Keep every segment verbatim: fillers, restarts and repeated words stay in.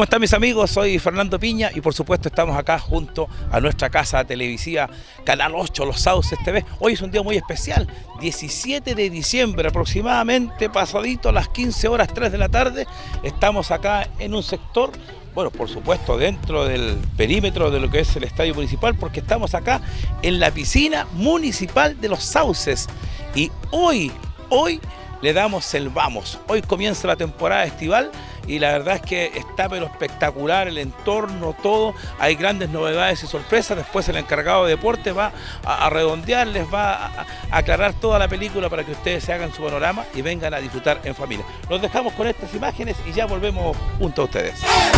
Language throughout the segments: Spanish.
están mis amigos? Soy Fernando Piña y por supuesto estamos acá junto a nuestra casa televisiva Canal ocho, Los Sauces T V. Hoy es un día muy especial, diecisiete de diciembre aproximadamente, pasadito a las quince horas tres de la tarde. Estamos acá en un sector, bueno, por supuesto dentro del perímetro de lo que es el estadio municipal, porque estamos acá en la piscina municipal de Los Sauces. Y hoy, hoy le damos el vamos. Hoy comienza la temporada estival y la verdad es que está pero espectacular el entorno, todo. Hay grandes novedades y sorpresas. Después el encargado de deporte va a, a redondear, les va a, a aclarar toda la película para que ustedes se hagan su panorama y vengan a disfrutar en familia. Los dejamos con estas imágenes y ya volvemos junto a ustedes.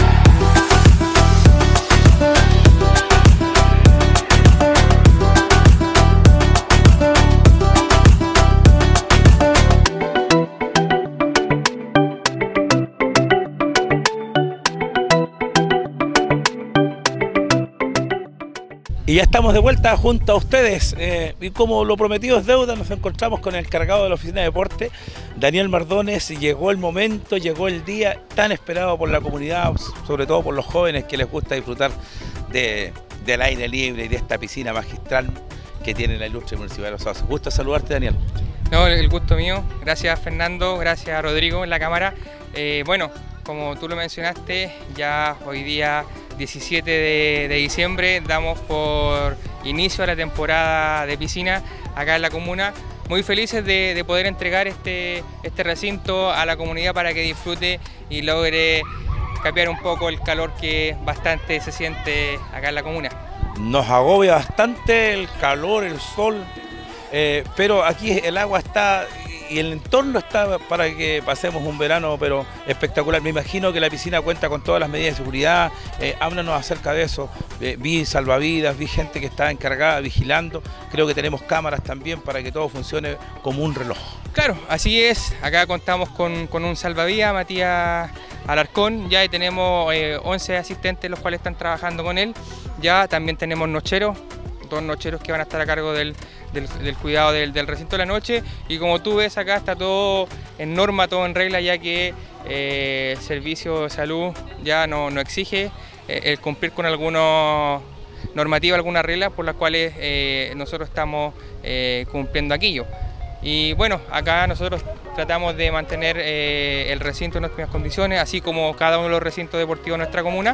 Y ya estamos de vuelta junto a ustedes eh, y como lo prometido es deuda, nos encontramos con el encargado de la oficina de deporte, Daniel Mardones. Llegó el momento, llegó el día tan esperado por la comunidad, sobre todo por los jóvenes que les gusta disfrutar de, del aire libre y de esta piscina magistral que tiene la ilustre Municipal de Los Sauces. Gusto saludarte, Daniel. No, el gusto mío. Gracias, Fernando, gracias, Rodrigo, en la cámara. Eh, bueno, como tú lo mencionaste, ya hoy día diecisiete de diciembre damos por inicio a la temporada de piscina acá en la comuna. Muy felices de, de poder entregar este, este recinto a la comunidad para que disfrute y logre cambiar un poco el calor que bastante se siente acá en la comuna. Nos agobia bastante el calor, el sol, eh, pero aquí el agua está y el entorno está para que pasemos un verano pero espectacular. Me imagino que la piscina cuenta con todas las medidas de seguridad. Eh, háblanos acerca de eso. Eh, vi salvavidas, vi gente que está encargada vigilando. Creo que tenemos cámaras también para que todo funcione como un reloj. Claro, así es. Acá contamos con, con un salvavidas, Matías Alarcón. Ya tenemos eh, once asistentes los cuales están trabajando con él. Ya también tenemos nocheros, dos nocheros que van a estar a cargo del, del, del cuidado del, del recinto de la noche. Y como tú ves acá está todo en norma, todo en regla, ya que eh, el servicio de salud ya no, no exige eh, el cumplir con algunas normativas, algunas reglas por las cuales eh, nosotros estamos eh, cumpliendo aquello. Y bueno, acá nosotros tratamos de mantener eh, el recinto en óptimas condiciones, así como cada uno de los recintos deportivos de nuestra comuna.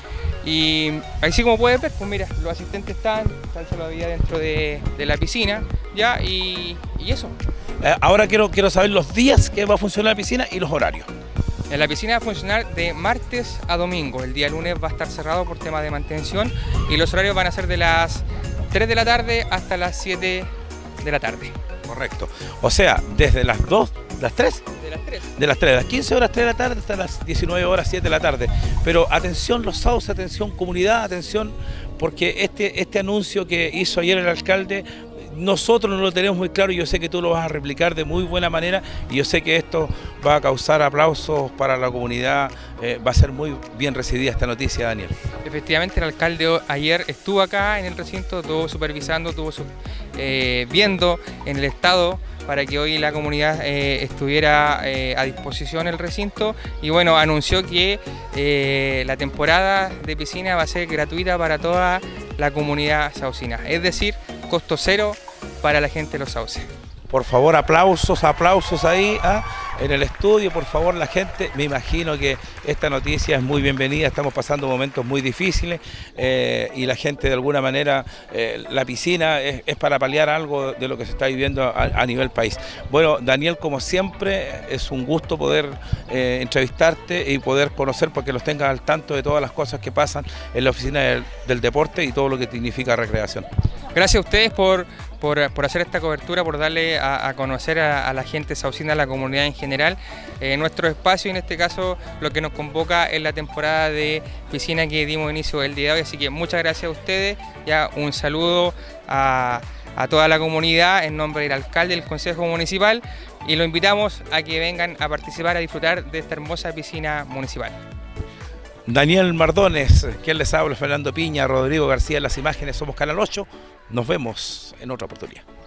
Y así como puedes ver, pues mira, los asistentes están, están salvavidas dentro de, de la piscina, ya, y, y eso. Eh, ahora quiero, quiero saber los días que va a funcionar la piscina y los horarios. En la piscina va a funcionar de martes a domingo. El día lunes va a estar cerrado por temas de mantención y los horarios van a ser de las tres de la tarde hasta las siete de la tarde. Correcto. O sea, desde las dos, ¿las tres? De las tres. De las tres, de las quince horas tres de la tarde hasta las diecinueve horas siete de la tarde. Pero atención Los Sauces, atención comunidad, atención, porque este, este anuncio que hizo ayer el alcalde, nosotros no lo tenemos muy claro y yo sé que tú lo vas a replicar de muy buena manera y yo sé que esto va a causar aplausos para la comunidad, eh, va a ser muy bien recibida esta noticia, Daniel. Efectivamente, el alcalde ayer estuvo acá en el recinto, estuvo supervisando, estuvo eh, viendo en el estado para que hoy la comunidad eh, estuviera eh, a disposición el recinto y bueno, anunció que eh, la temporada de piscina va a ser gratuita para toda la comunidad saucina, es decir, costo cero para la gente de Los Sauces. Por favor, aplausos, aplausos ahí ¿ah? en el estudio, por favor, la gente. Me imagino que esta noticia es muy bienvenida, estamos pasando momentos muy difíciles eh, y la gente de alguna manera, eh, la piscina es, es para paliar algo de lo que se está viviendo a, a nivel país. Bueno, Daniel, como siempre, es un gusto poder eh, entrevistarte y poder conocer, porque los tengas al tanto de todas las cosas que pasan en la oficina del, del deporte y todo lo que significa recreación. Gracias a ustedes por, por, por hacer esta cobertura, por darle a, a conocer a, a la gente saucina, a la comunidad en general, eh, nuestro espacio, en este caso lo que nos convoca es la temporada de piscina que dimos inicio el día de hoy, así que muchas gracias a ustedes, ya un saludo a, a toda la comunidad en nombre del alcalde del Consejo Municipal y lo invitamos a que vengan a participar, a disfrutar de esta hermosa piscina municipal. Daniel Mardones, quien les habla, Fernando Piña, Rodrigo García en las imágenes, somos Canal ocho, nos vemos en otra oportunidad.